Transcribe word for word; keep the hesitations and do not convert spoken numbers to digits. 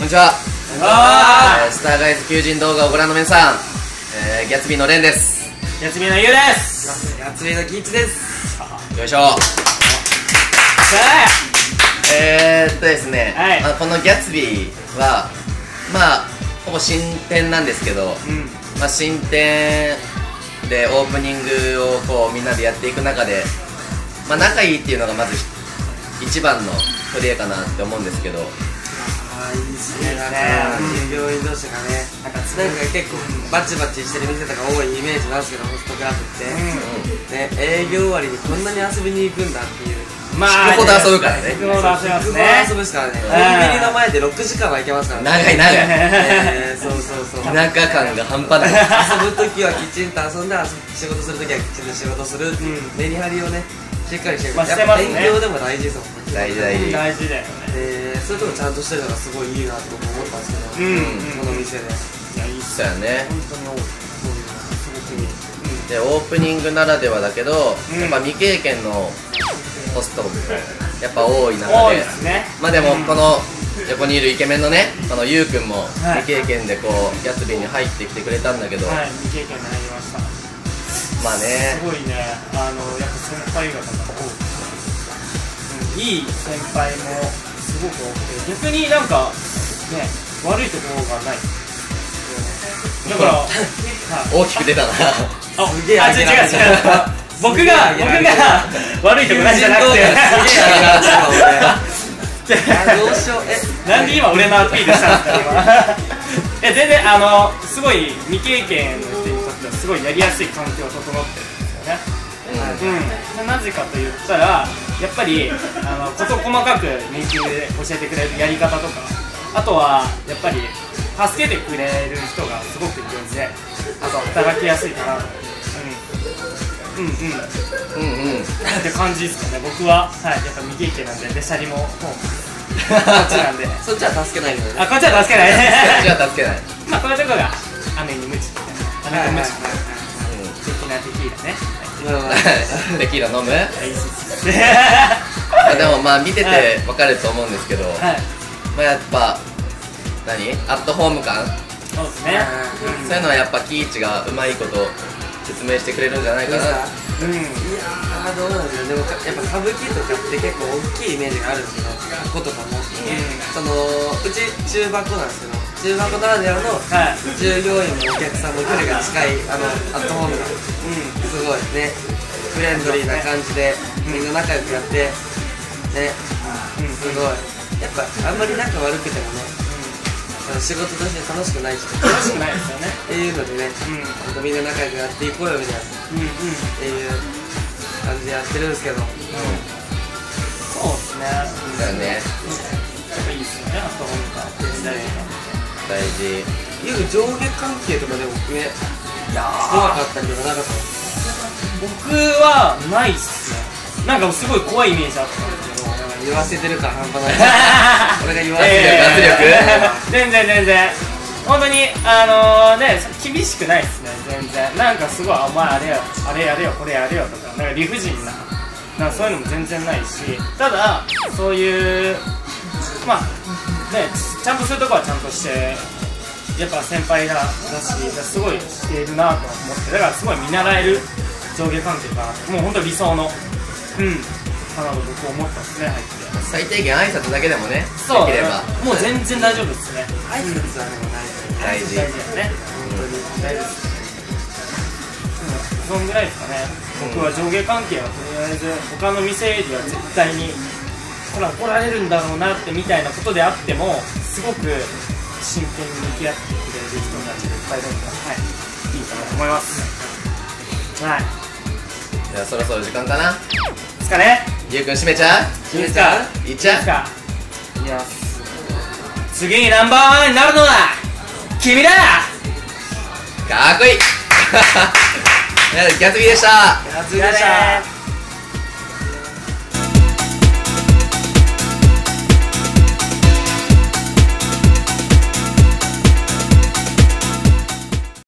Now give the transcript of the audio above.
にちは。えー、スターガイズ求人動画をご覧の皆さん、えー、ギャツビーのレンです。 ギャツビーのユウです。 ギャツビーのキイチです。 よいしょ。えーっとですね、はい、まあ、このギャツビーはまあほぼ新店なんですけど、うん、まあ新店でオープニングをこうみんなでやっていく中で、まあ仲いいっていうのがまず一番の取り柄かなって思うんですけど。 ああ、いいですね。なんか従業員同士がね、なんか結構バチバチしてる店とか多いイメージなんですけど、ホストクラブってね、営業終わりにこんなに遊びに行くんだっていう。 まあ引くほど遊ぶからね。 引くほど遊びますね。 引くほど遊ぶですからね。コンビニの前でろくじかんは行けますからね。 長い長い。 そうそうそう。 田舎感が半端ない。 遊ぶときはきちんと遊んで、仕事するときはきちんと仕事するっていうメリハリをね、しっかりしてる。やっぱ勉強でも大事ですもんね。 大事大事。 大事だよね。 で、そういうとこちゃんとしてるのがすごいいいなと僕思ったんですけど、この店で。 いや、いいっすよね。 本当に多い。そういうのがすごくいい。 で、オープニングならではだけど、やっぱ未経験のホストやっぱ多い中で、まあでもこの横にいるイケメンのね、このゆうくんも未経験でこうギャツビーに入ってきてくれたんだけど、 はい、未経験に入りました。 まあね、 すごいね、あのやっぱ先輩方が多くて、いい先輩もすごく多くて、逆になんかね、悪いところがない。だから大きく出たな。 あ、すげえ、あ、違う違う違う。僕が僕が悪いとこないじゃなくて、 どうしよう、え、 なんで今俺のアピールしたんですか今。え、全然あのすごい未経験の人にとってはすごいやりやすい環境が整ってるんですよね。うん、なぜかと言ったらやっぱりあの事細かくミーティングで教えてくれるやり方とか、あとはやっぱり助けてくれる人がすごくいるんで、あと働きやすいかなと。うんうんうんうんって感じですかね、僕は。はい、やっぱ未経験なんで、べしゃりもこっちなんで。 そっちは助けないんだよね。 あ、こっちは助けない。 こっちは助けない。 まあこういうとこが雨にムチみたいな、雨とムチ的なテキーラね。 テキーラ飲む？でもまあ見ててわかると思うんですけど、まあやっぱ何？アットホーム感？ そうですね。 そういうのはやっぱキイチがうまいこと説明してくれるんじゃないかな。 うん、いやー、どうなんですよ。でもやっぱ歌舞伎とかって結構大きいイメージがあるんですけど、箱とかも、うん、そのうち中箱なんですけど、中箱ならではの従業員もお客さんも距離が近いあのアットホームが、うん、すごいね、フレンドリーな感じでみんな仲良くやってね、すごい。やっぱあんまり仲悪くてもね、仕事として楽しくないし、 楽しくないですよねっていうのでね、うん、みんな仲良くやっていこうよみたいな、うんうん、っていう感じでやってるんですけど、うん、 そうですね。 だよね。 やっぱいいですよね、あと本当大事大事。 いう上下関係とかでもね、怖かったりとかなかった？ 僕はないっすね。なんかすごい怖いイメージあったんですけど、 言わせてるから半端ない。俺が言わせてる圧力。 全然全然。本当にあのね、厳しくないですね、全然。なんかすごい、お前あれよ、あれやれよ、これやれよとか、なんか理不尽な、なんかそういうのも全然ないし、ただそういうまあね、ちゃんとするとこはちゃんとして、やっぱ先輩だだし、すごいしているなと思って、だからすごい見習える上下関係かな、もう本当理想の。うん、かなと僕思ったんですね、入って。 最低限挨拶だけでもね、 そうできればもう全然大丈夫ですね。 挨拶はでも大事。大事だよね。本当に大事です。そんぐらいですかね。僕は上下関係はとりあえず他の店よりは絶対にほら怒られるんだろうなってみたいなことであっても、すごく真剣に向き合ってくれる人たちがいっぱいいるので、はい、いいかなと思います。はい。 じゃあそろそろ時間かな。 ですかね。 ゆうくん閉めちゃう？ 閉めちゃう？ いっちゃう？ いや、次にナンバーワンになるのは君だ。 かっこいい。ギャツビーでした。 ギャツビーでした。